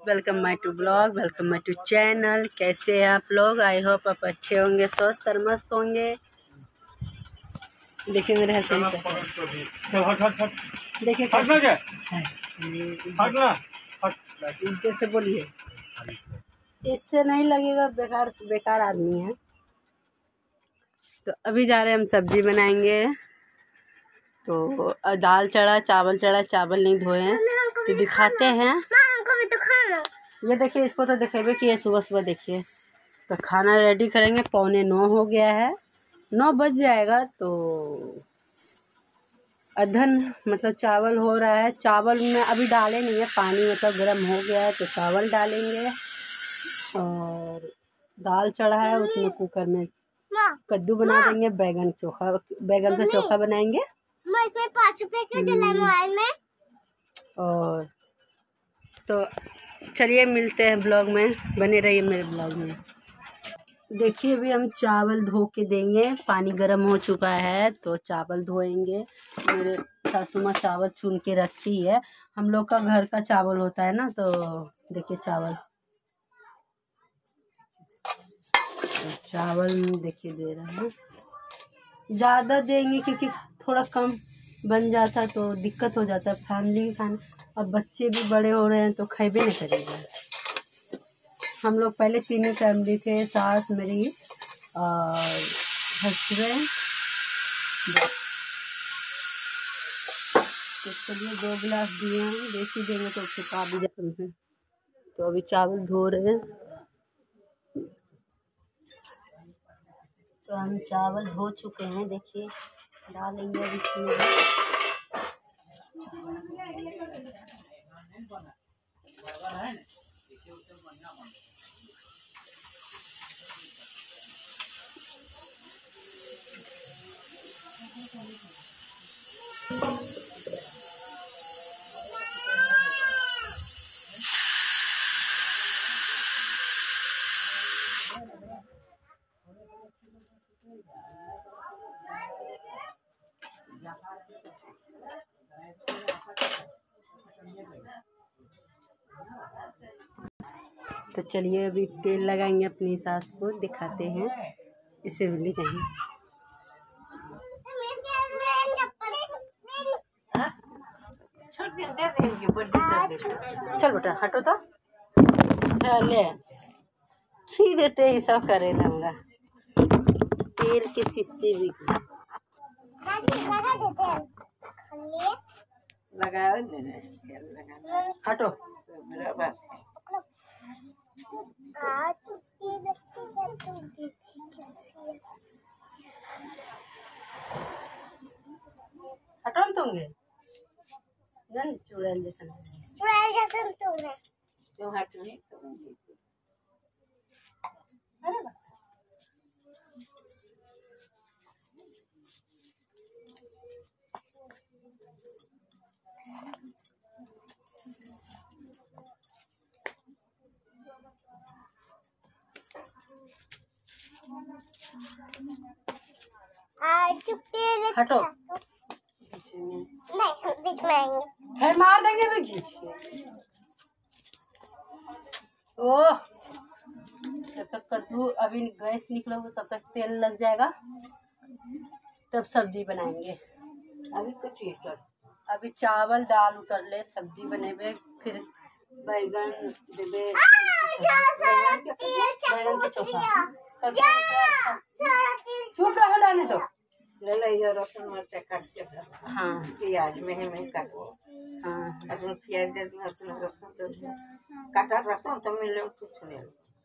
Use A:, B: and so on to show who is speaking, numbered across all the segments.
A: Welcome my to blog, welcome my to channel. कैसे हैं आप लोग? आई होप आप अच्छे होंगे, स्वस्थ और मस्त होंगे। देखिए मेरे हस्बैंड, देखिए से बोलिए, इससे नहीं लगेगा, बेकार बेकार आदमी है। तो अभी जा रहे हैं हम सब्जी बनाएंगे। तो दाल चढ़ा, चावल चढ़ा, चावल नहीं धोए हैं तो दिखाते हैं। ये देखिए, इसको तो दिखेबे कि ये सुबह सुबह देखिए। तो खाना रेडी करेंगे, 8:45 हो गया है, 9 बज जाएगा। तो अधन मतलब चावल हो रहा है। चावल में अभी डाले नहीं है, पानी मतलब गर्म हो गया है तो चावल डालेंगे। और दाल चढ़ा है, उसमें कुकर में कद्दू बना देंगे, बैगन का चोखा बनाएंगे। इसमें 5 रुपए के मोबाइल में। और तो चलिए मिलते हैं ब्लॉग में, बने रहिए मेरे ब्लॉग में। देखिए अभी हम चावल धो के देंगे, पानी गर्म हो चुका है तो चावल धोएंगे। मेरे सासू माँ चावल चुन के रखी है। हम लोग का घर का चावल होता है ना, तो देखिए चावल देखिए दे रहे हैं। ज़्यादा देंगे क्योंकि थोड़ा कम बन जाता तो दिक्कत हो जाता है फैमिली खाना। अब बच्चे भी बड़े हो रहे हैं तो खाइबे नहीं करेगा। हम लोग पहले 3 फैमिली थे, सास मेरी और हस्बैंड। तो चलिए 2 गिलास दिए हैं, बेसी देंगे तो छुपा भी जाते हैं। तो अभी चावल धो रहे हैं। तो हम चावल धो चुके हैं, देखिए डालेंगे अभी इसमें। तो चलिए अभी तेल लगाएंगे, अपनी सास को दिखाते हैं। इसे भी ले जाएंगे। चल बेटा हटो तो ले खी देते ही सब करे लगा। तेल के शीशे भी लगा हटो। हटो तुमगे जन चुड़ैल जैसा तुमने क्यों हट नहीं हटो। फिर मार देंगे भी खींच के। ओह जब तक कद्दू अभी गैस निकला हो तब तक तेल लग जाएगा, तब सब्जी बनाएंगे। अभी कुछ अभी चावल दाल उतर ले, सब्जी बनेबे, फिर बैगन देबे, बैगन के चोखा। चुप रहो, डालने दो। ले लो रसुन मिर्चा काट के, हाँ प्याज में काटो, हाँ अगर प्याज दे दूँ रसुन दे दूँ, काटा रसुन तो मिले कुछ नहीं।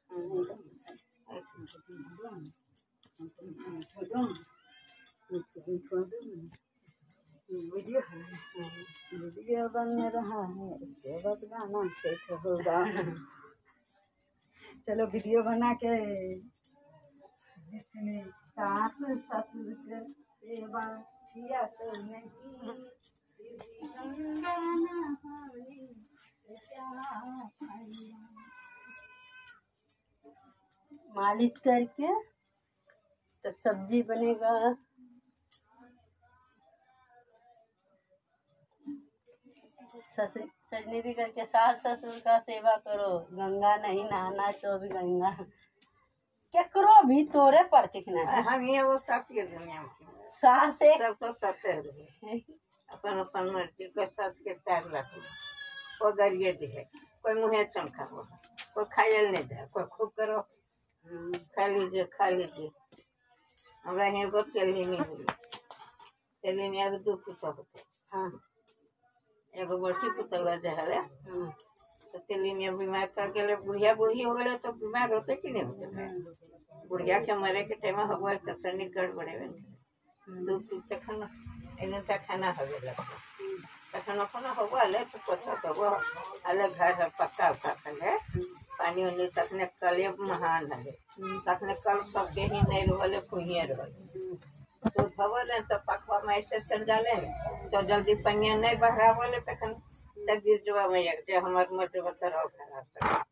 A: वीडियो बन रहा है, इसके बाद गाना सेट होगा। चलो वीडियो बना के जिसमें सास ससुर के सेवा किया तो नहीं, मालिश करके तब सब्जी बनेगा। सजनी दी करके सास ससुर का सेवा करो, गंगा नहीं नहाना तो भी गंगा केकरो भी तोरे पर चिकना
B: हम ये वो सास के दुनिया में
A: सास एक
B: सबको सबसे अपन अपन मर्जी को सास के टाइम रखो। कोई गरिए दे, कोई मुँह चमका हो, कोई खायल नहीं दे, कोई खूब करो खा लीजिए। हमरा यहाँ एगो तेली नहीं हुई, तेली नहीं अभी 2 पुतौ होते। हाँ एगो बड़की पुतौआ जे है तो तेली नहीं बीमार कर गए, बुढ़िया बुढ़ी हो गए तो बीमार होते कि नहीं होते। बुढ़िया के मरे के टाइम हुआ तो तनी गड़बड़े 2 तखन एने तक खाना हवे लगता तखन अपन हुआ ले तो पता तो अलग घर पक्का है पानी उन्हें तखने कले महान है तखने कल सबके ही नहीं रहले कुहिए रहले तो भवन तो पकवा में ऐसे चल डाले तो जल्दी पनिया नहीं बहावले तखन तक गिर जवा में एक जे हमर मोटे बतराव खराब